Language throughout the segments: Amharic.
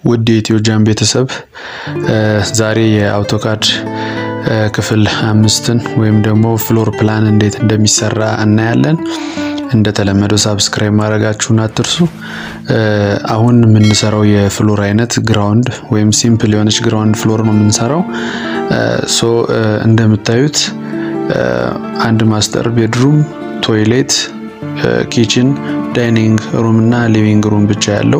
ውድ የኢትዮ ጃም ቤተሰብ ዛሬ የአውቶካድ ክፍል 5ን ወይም ደግሞ ፍሎር ፕላን እንዴት እንደሚሰራ እናያለን። እንደተለመደው ሰብስክራይብ ማድረጋችሁን አትርሱ። አሁን የምንሰራው የፍሎር አይነት ግራውንድ ወይም ሲምፕል የሆነች ግራውንድ ፍሎር ነው የምንሰራው። እንደምታዩት አንድ ማስተር ቤድሩም፣ ቶይሌት፣ ኪችን፣ ዳይኒንግ ሩም እና ሊቪንግ ሩም ብቻ ያለው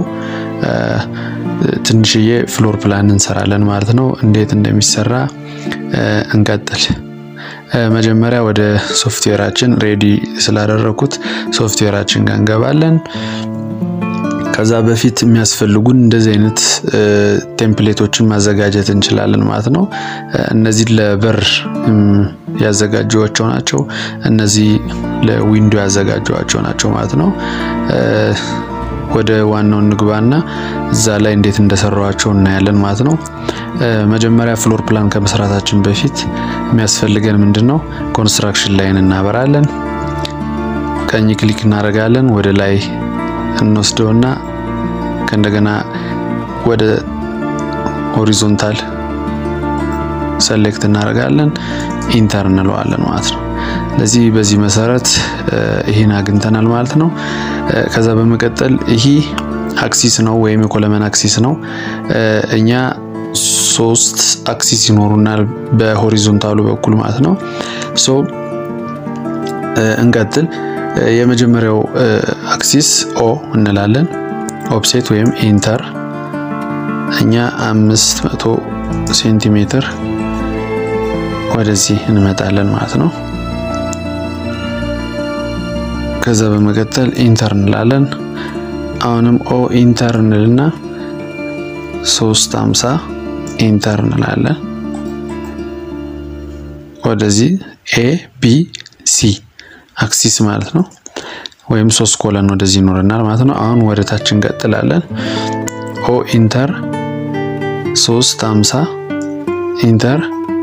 ትንሽዬ ፍሎር ፕላን እንሰራለን ማለት ነው። እንዴት እንደሚሰራ እንቀጥል። መጀመሪያ ወደ ሶፍትዌራችን ሬዲ ስላደረኩት ሶፍትዌራችን ጋር እንገባለን። ከዛ በፊት የሚያስፈልጉን እንደዚህ አይነት ቴምፕሌቶችን ማዘጋጀት እንችላለን ማለት ነው። እነዚህ ለበር ያዘጋጇቸው ናቸው፣ እነዚህ ለዊንዶ ያዘጋጇቸው ናቸው ማለት ነው። ወደ ዋናው ንግባና እዛ ላይ እንዴት እንደሰራዋቸው እናያለን ማለት ነው። መጀመሪያ ፍሎር ፕላን ከመስራታችን በፊት የሚያስፈልገን ምንድነው? ኮንስትራክሽን ላይን እናበራለን። ቀኝ ክሊክ እናደርጋለን፣ ወደ ላይ እንወስደውና ከእንደገና ወደ ሆሪዞንታል ሴሌክት እናደርጋለን፣ ኢንተር እንለዋለን ማለት ነው። ለዚህ በዚህ መሰረት ይሄን አግኝተናል ማለት ነው። ከዛ በመቀጠል ይሄ አክሲስ ነው ወይም የኮለመን አክሲስ ነው። እኛ 3 አክሲስ ይኖሩናል በሆሪዞንታሉ በኩል ማለት ነው። እንቀጥል። የመጀመሪያው አክሲስ ኦ እንላለን፣ ኦፍሴት ወይም ኢንተር። እኛ 500 ሴንቲሜትር ወደዚህ እንመጣለን ማለት ነው። ከዛ በመቀጠል ኢንተር እንላለን። አሁንም ኦ ኢንተር እንልና 350 ኢንተር እንላለን። ወደዚህ ኤ ቢ ሲ አክሲስ ማለት ነው ወይም 3 ኮለን ወደዚህ ይኖርናል ማለት ነው። አሁን ወደ ታች እንቀጥላለን። ኦ ኢንተር 350 ኢንተር።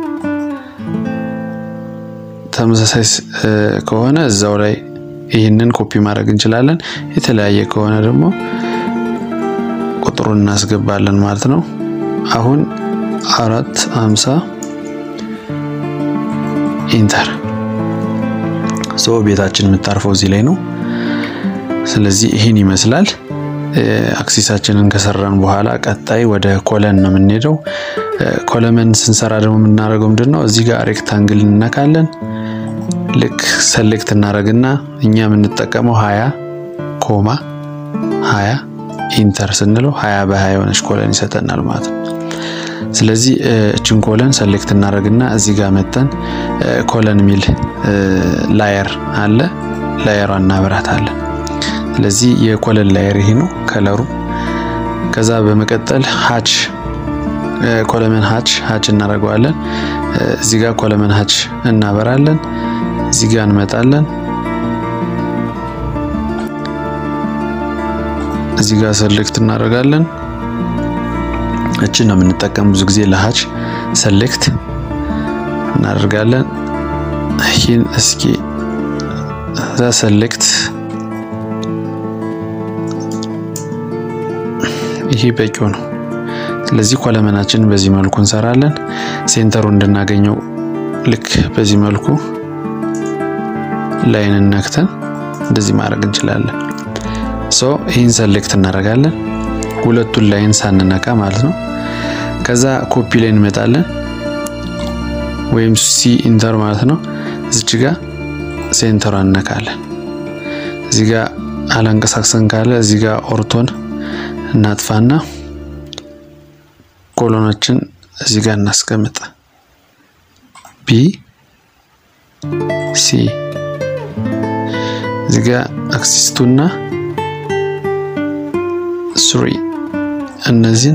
ተመሳሳይ ከሆነ እዛው ላይ ይሄንን ኮፒ ማድረግ እንችላለን። የተለያየ ከሆነ ደግሞ ቁጥሩን እናስገባለን ማለት ነው። አሁን 450 ኢንተር። ቤታችን የምታርፈው እዚህ ላይ ነው። ስለዚህ ይሄን ይመስላል። አክሲሳችንን ከሰራን በኋላ ቀጣይ ወደ ኮለን ነው የምንሄደው። ኮለመን ስንሰራ ደግሞ የምናደርገው ምንድነው? እዚህ ጋር ሬክታንግል እንነካለን። ልክ ሴሌክት እናደርግና እኛ የምንጠቀመው 20 ኢንተር ስንለው 20 በ20 የሆነች ኮለን ይሰጠናል ማለት ነው። ስለዚህ እቺን ኮለን ሴሌክት እናደርግና እዚህ ጋር መተን ኮለን ሚል ላየር አለ፣ ላየሯን እናበራታለን። ስለዚህ የኮለን ላየር ይሄ ነው ከለሩ። ከዛ በመቀጠል ሃች ኮለመን ሃች እናደርገዋለን። እዚህ ጋር ኮለመን ሃች እናበራለን። እዚህ ጋር እንመጣለን። እዚህ ጋር ሴሌክት እናደርጋለን። እቺን ነው የምንጠቀመው ብዙ ጊዜ ለሃች ሴሌክት እናደርጋለን። ይሄን እስኪ እዛ ሴሌክት ይሄ በቂው ነው። ስለዚህ ኮለመናችን በዚህ መልኩ እንሰራለን። ሴንተሩ እንድናገኘው ልክ በዚህ መልኩ ላይን ነክተን እንደዚህ ማድረግ እንችላለን። ይሄን ሴሌክት እናደርጋለን፣ ሁለቱን ላይን ሳንነካ ማለት ነው። ከዛ ኮፒ ላይ እንመጣለን ወይም ሲ ኢንተር ማለት ነው። እዚህ ጋር ሴንተር አነካለን። እዚህ ጋር አላንቀሳቅሰን ካለ እዚህ ጋር ኦርቶን እናጥፋና ኮሎናችን እዚህ ጋር እናስቀምጥ። ቢ ሲ እዚህ ጋር አክሲስ 2 እና 3 እነዚህን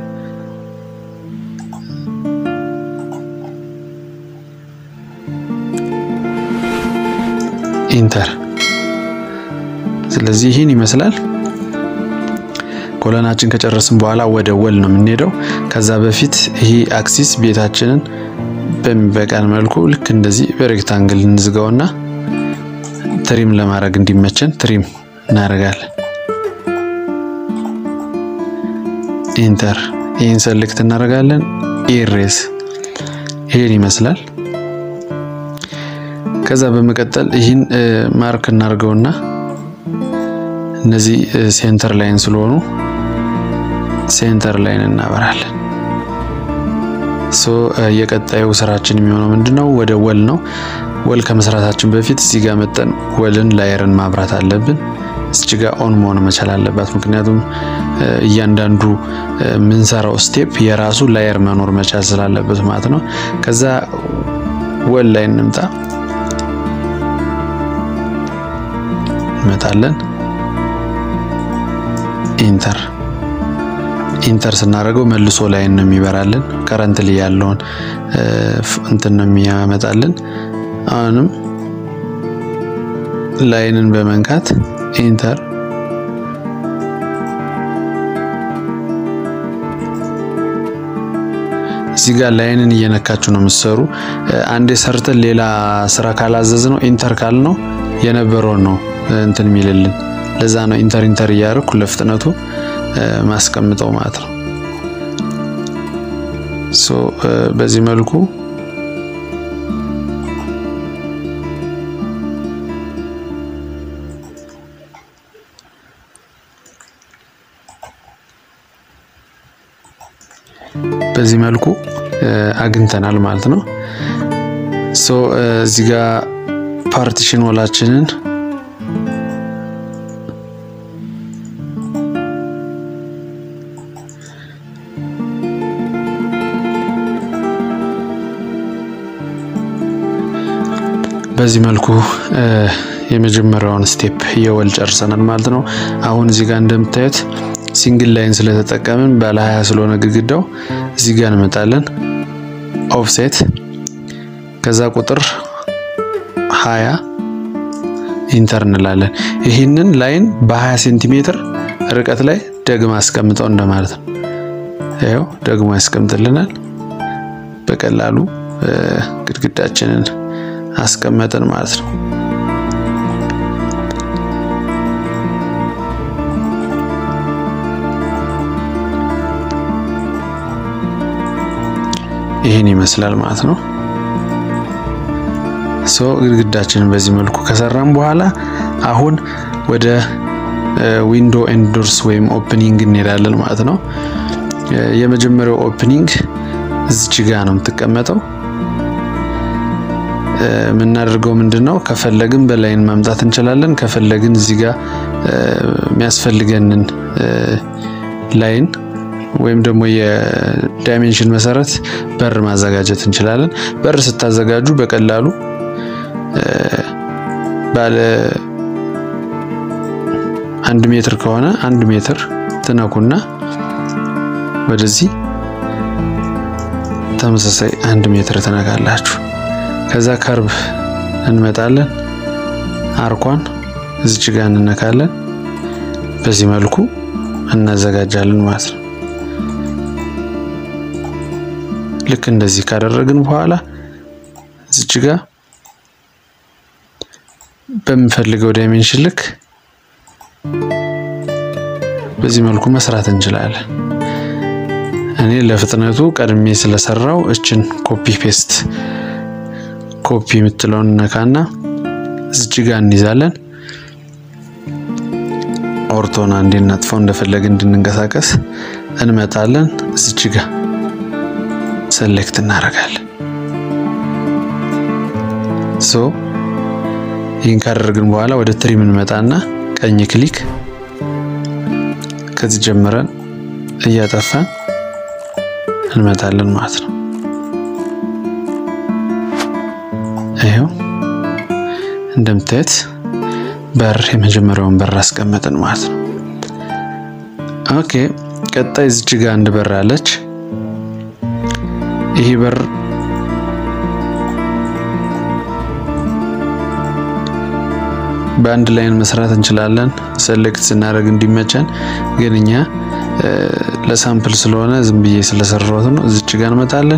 ኢንተር። ስለዚህ ይሄን ይመስላል። ኮለናችን ከጨረስን በኋላ ወደ ወል ነው የምንሄደው። ከዛ በፊት ይሄ አክሲስ ቤታችንን በሚበቃን መልኩ ልክ እንደዚህ በሬክታንግል እንዝጋውና ትሪም ለማድረግ እንዲመቸን ትሪም እናደርጋለን። ኢንተር ይሄን ሰሌክት እናደርጋለን ኢሬዝ ይሄን ይመስላል ከዛ በመቀጠል ይሄን ማርክ እናርገውና እነዚህ ሴንተር ላይን ስለሆኑ ሴንተር ላይን እናበራለን የቀጣዩ ስራችን የሚሆነው ምንድነው ወደ ወል ነው ወል ከመስራታችን በፊት እዚህ ጋር መጣን ወልን ላየርን ማብራት አለብን እዚህ ጋር ኦን መሆን መቻል አለበት ምክንያቱም እያንዳንዱ ምንሰራው ስቴፕ የራሱ ላየር መኖር መቻል ስላለበት ማለት ነው ከዛ ወል ላይ እንምጣ መጣለን ኢንተር ስናደርገው መልሶ ላይን ነው የሚበራልን ከረንትሊ ያለውን እንትን ነው የሚያመጣልን አሁንም ላይንን በመንካት ኢንተር እዚህ ጋር ላይንን እየነካችሁ ነው መስሩ አንዴ ሰርተን ሌላ ስራ ካላዘዝ ነው ኢንተር ካል ነው የነበረው ነው እንትን የሚልልን ለዛ ነው ኢንተር ያርኩ ለፍጥነቱ ማስቀምጠው ማለት ነው በዚህ መልኩ አግኝተናል ማለት ነው እዚህ ጋር ፓርቲሽን ወላችንን በዚህ መልኩ የመጀመሪያውን ስቴፕ የወል ጨርሰናል ማለት ነው አሁን እዚህ ጋር እንደምታዩት ሲንግል ላይን ስለተጠቀምን ባለ 20 ስለሆነ ግድግዳው እዚህ ጋር እንመጣለን ኦፍሴት ከዛ ቁጥር 20 ኢንተር እንላለን ይሄንን ላይን በ20 ሴንቲሜትር ርቀት ላይ ደግማ አስቀምጠው እንደማለት ነው ይሄው ደግሞ ያስቀምጥልናል በቀላሉ ግድግዳችንን አስቀመጠን ማለት ነው ይሄን ይመስላል ማለት ነው ግድግዳችንን በዚህ መልኩ ከሰራን በኋላ አሁን ወደ ዊንዶ ኤንድ ዶርስ ወይም ኦፕኒንግ እንሄዳለን ማለት ነው የመጀመሪያው ኦፕኒንግ እዚህ ጋር ነው የምትቀመጠው ምናደርገው ምንድነው ከፈለግን በላይን ማምጣት እንችላለን ከፈለግን እዚህ ጋር የሚያስፈልገንን ላይን ወይም ደግሞ የዳይሜንሽን መሰረት በር ማዘጋጀት እንችላለን በር ስታዘጋጁ በቀላሉ ባለ 1 ሜትር ከሆነ 1 ሜትር ትነኩና ወደዚህ ተመሳሳይ 1 ሜትር ተነካላችሁ ከዛ ከርብ እንመጣለን አርኳን እዚህ ጋር እንነካለን በዚህ መልኩ እናዘጋጃለን ማለት ነው ልክ እንደዚህ ካደረግን በኋላ እዚህ ጋር በመፈልገው ዳይሜንሽን ልክ በዚህ መልኩ መስራት እንችላለን እኔ ለፍጥነቱ ቀድሜ ስለሰራው እችን ኮፒ ፔስት ኮፒ የምትለውን ነካና እዚህ ጋር እንይዛለን ኦርቶና እንድናጥፋው እንደፈለገ እንድንንቀሳቀስ እንመጣለን እዚህ ጋር ሰሌክት እናደርጋለን ይሄን ካደረግን በኋላ ወደ ትሪም እንመጣና ቀኝ ክሊክ ከዚህ ጀምረን እያጠፋን እንመጣለን ማለት ነው ይሄው እንደምታዩት በር የመጀመሪያውን በር አስቀመጥን ማለት ነው ኦኬ ቀጣይ እዚህ ጋር አንድ በር አለች ይሄ በር በአንድ ላይን መስራት እንችላለን ሰሌክት ስናደርግ እንዲመቸን ግንኛ ለሳምፕል ስለሆነ ዝም ብዬ ስለሰራሁት ነው እዚህ ጋር እንመጣለን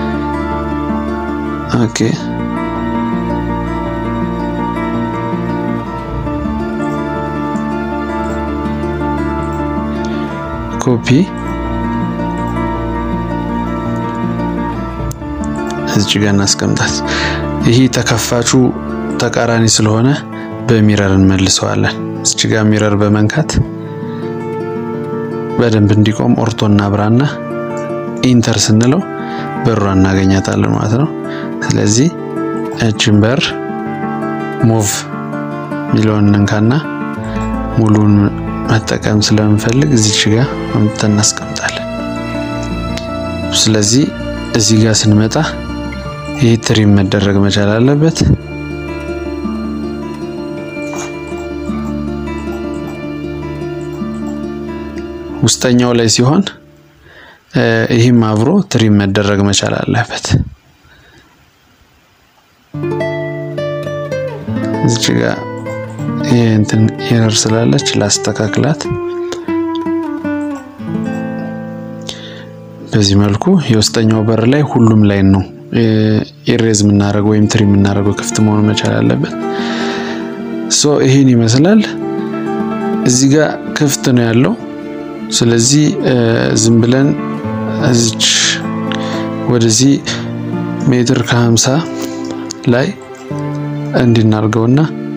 ኦኬ ኮፒ እዚህ ጋር እናስቀምጣት ይሄ ተከፋቹ ተቃራኒ ስለሆነ በሚረር እንመልሰዋለን እዚህ ጋር ሚረር በመንካት በደንብ እንዲቆም ኦርቶና ብራና ኢንተር ስንለው በሩን እናገኛታለን ማለት ነው ስለዚህ እቺን በር ሙቭ ሚሊዮን እንካና ሙሉን መጠቀም ስለምንፈልግ እዚህ ጋር እናስቀምጣለን ስለዚህ እዚህ ጋር ስንመጣ ይሄ ትሪም መደረግ መቻል አለበት ውስጠኛው ላይ ሲሆን ይሄም አብሮ ትሪም መደረግ መቻል አለበት እዚህ ጋር እንትን ኤረር ስላለች ላስተካክላት በዚህ መልኩ የውስጠኛው በር ላይ ሁሉም ላይ ነው ኢሬዝ ምናረገው ወይም ትሪም ምናረገው ክፍት መሆን መቻል አለበት ሶ ይሄን ይመስላል እዚህ ጋር ክፍት ነው ያለው ስለዚህ ዝም ብለን እዚች ወደዚህ ሜትር ከ50 ላይ እንድናርገውና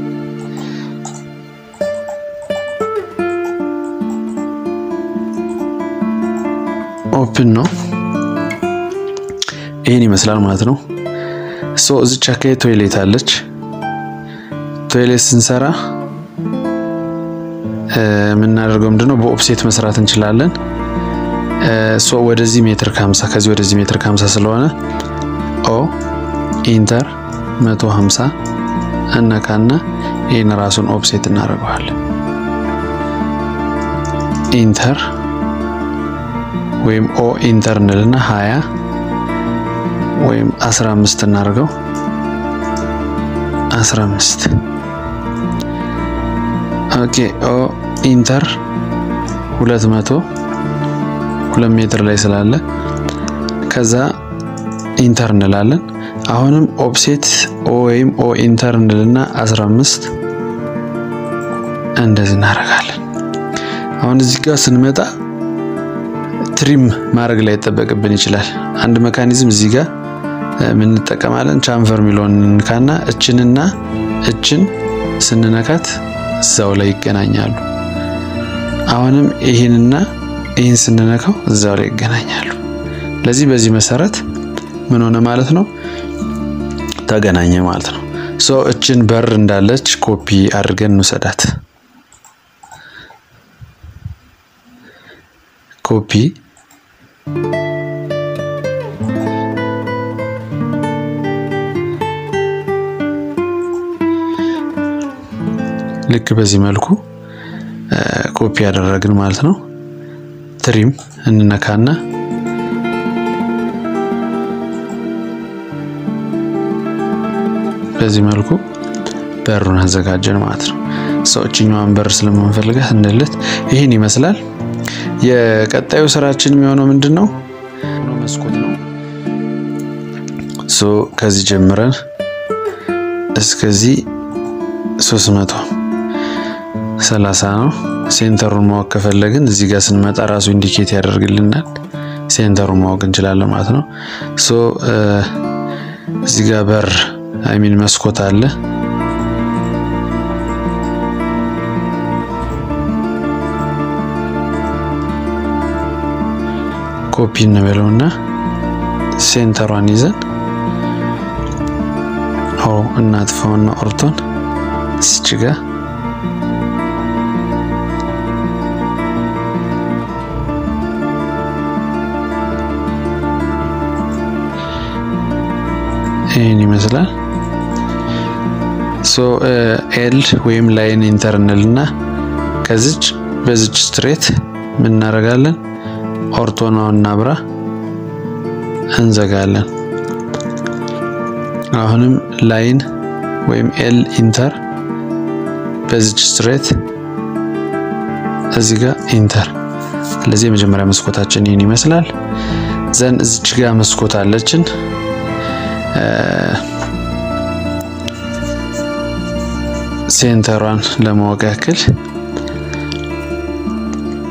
ኦፕን ነው ይሄን ይመስላል ማለት ነው ሶ እዚች አካባቢ ቶይሌት አለች ቶይሌት ስንሰራ ምናደርገው ምንድነው በኦፍሴት መስራት እንችላለን ሶ ወደዚህ ሜትር ከ50 ከዚህ ወደዚህ ሜትር ከ50 ስለሆነ ኦ ኢንተር 150 እናካና ይሄን ራሱን ኦፍሴት እናደርገዋለን ኢንተር ወይም ኦ ኢንተርናልና 20 ወይም 15 እናርገው 15 ኦኬ ኦ ኢንተር 200 2 ሜትር ላይ ስላለ ከዛ ኢንተርናላለን አሁንም ኦፍሴት ኦ ወይም ኦ ኢንተርናልና 15 እንደዚህ እናረጋለን አሁን እዚህ ጋር ስንመጣ ትሪም ማድረግ ላይ ተጠበቅብን ይችላል አንድ ሜካኒዝም እዚህ ጋር ምን ተጠቀማለን ቻምፈር ሚሊዮንካና እችንና እችን ስንነካት እዛው ላይ ይገናኛሉ አሁንም ይሄንና ይሄን ስንነካው እዛው ላይ ይገናኛሉ ለዚህ በዚህ መሰረት ምን ሆነ ማለት ነው ተገናኘ ማለት ነው ሶ እችን በር እንዳለች ኮፒ አድርገን እንሰዳት ኮፒ ልክ በዚህ መልኩ ኮፒ ያደረግን ማለት ነው ትሪም እንነካና በዚህ መልኩ በሩን አዘጋጀን ማለት ነው ሰዎችኛውን በር ስለማንፈልጋት እንደለት ይሄን ይመስላል የቀጣዩ ስራችን የሚሆነው ምንድነው መስኮት ነው ሶ ከዚህ ጀምረን እስከዚህ 330 ነው ሴንተሩን ማወቅ ከፈለግን እዚህ ጋር ስንመጣ ራሱ ኢንዲኬት ያደርግልናል ሴንተሩን ማወቅ እንችላለን ማለት ነው ሶ እዚህ ጋር በር መስኮት አለ ኮፒ እንበለውና ሴንተሯን ይዘን እናጥፋውና ኦርቶን እዚጋ ይሄን ይመስላል ሶ ኤል ወይም ላይን ኢንተርናልና ከዚች በዚች ስትሬት ምን እናደርጋለን ኦርቶናውን እናብራ እንዘጋለን አሁንም ላይን ወይም ኤል ኢንተር በዚች ስትሬት እዚህ ጋር ኢንተር ስለዚህ መጀመሪያ መስኮታችን ይሄን ይመስላል ዘን እዚች ጋር መስኮት አለችን ሴንተሯን ለማወቅ ያክል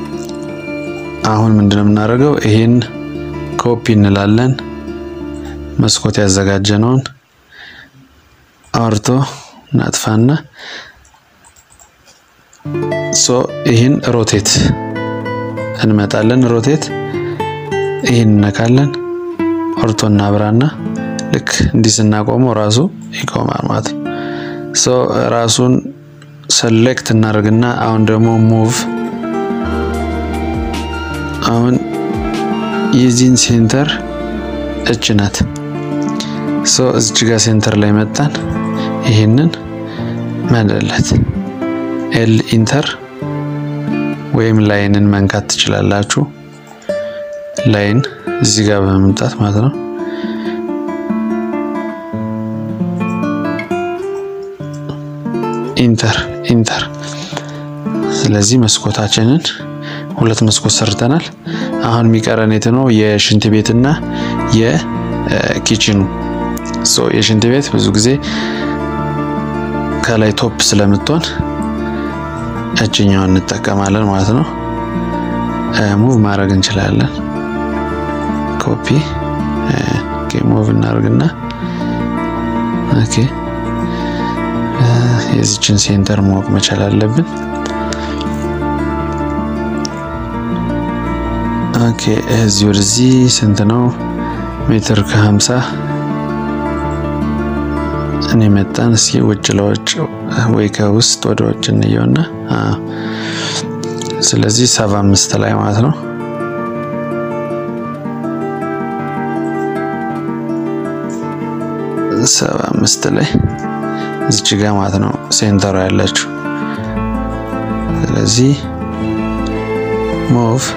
አሁን ምንድነው የምናደርገው ይሄን ኮፒ እንላለን መስኮት ያዘጋጀነውን አውርቶ ናጥፋና ይሄን ሮቴት እንመጣለን ሮቴት ይሄን ነካለን አውርቶና አብራና ልክ እንዲስናቆመው ራሱ ይቆማል ማለት ነው ራሱን select እናርግና አሁን ደግሞ move አሁን የዚህን ሴንተር እጭናት እዚህ ጋር ሴንተር ላይ መጣን ይሄንን ማለለት L ኢንተር ወይም ላይንን መንካት ትችላላችሁ ላይን እዚህ ጋር በመምጣት ማለት ነው ኢንተር ስለዚህ መስኮታችንን ሁለት መስኮት ሰርተናል አሁን የሚቀረን ነው የሽንት ቤትና የኪችኑ የሽንት ቤት ብዙ ጊዜ ከላይ ቶፕ ስለምትሆን እጭኛውን እንጠቀማለን ማለት ነው ሙቭ ማድረግ እንችላለን ኮፒ ሙቭ እናርግና ኦኬ የዚችን ሴንተር ማወቅ መቻል አለብን ኦኬ እዚህ ወደዚህ ስንት ነው ሜትር ከ50 እኔ መጣን እስኪ ውጭ ለውጭ ወይ ከውስጥ ወደ ውጭ እንየውና ስለዚህ 75 ላይ ማለት ነው ላይ እዚህ ጋር ማለት ነው ሴንተሩ ያለችው ስለዚህ ሙቭ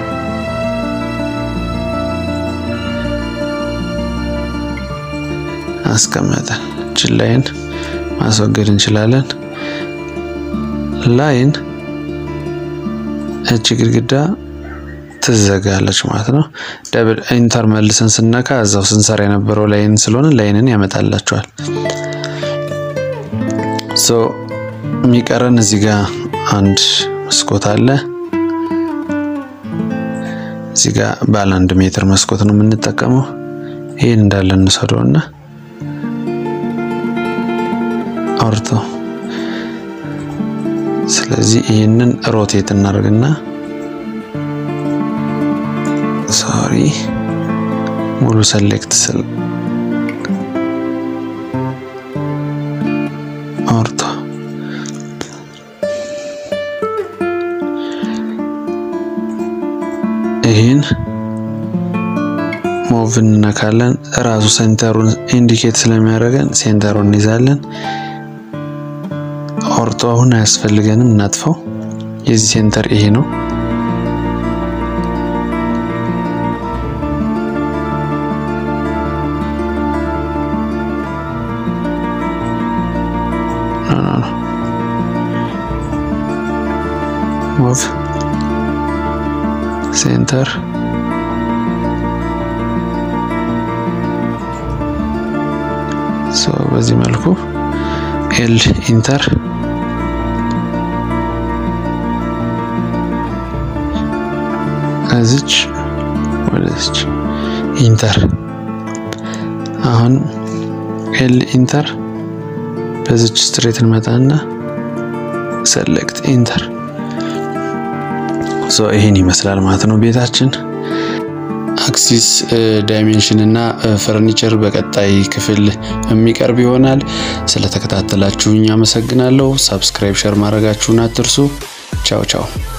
አስቀመጠን ላይን ማስወገድ እንችላለን ላይን እቺ ግድግዳ ትዘጋለች ማለት ነው ደብል ኢንተር መልሰን ስነካ እዛው ስንሰራ የነበረው ላይን ስለሆነ ላይንን ያመጣላችኋል የሚቀረን እዚህ ጋር አንድ መስኮት አለ እዚህ ጋር ባለ 1 ሜትር መስኮት ነው የምንጠቀመው ይሄን እንዳለ እንሰራውና አውርቶ ስለዚህ ይሄንን ሮቴት እናርግና ሙሉ select ስል አውርቶ ይሄን ሙቭ እንነካለን ራሱ ሴንተሩን ኢንዲኬት ስለሚያደርገን ሴንተሩን እንይዛለን አውርቶ አሁን ያስፈልገንም እናጥፈው የዚህ ሴንተር ይሄ ነው move center በዚህ መልኩ L ኢንተር እዚች ወደዚች ኢንተር አሁን L ኢንተር በዚች ስትሬት እንመጣና select ኢንተር ይሄን ይመስላል ማለት ነው ቤታችን አክሲስ ዳይሜንሽን እና ፈርኒቸር በቀጣይ ክፍል የሚቀርብ ይሆናል ስለተከታተላችሁኝ አመሰግናለሁ ሰብስክራይብ ሼር ማድረጋችሁን አትርሱ ቻው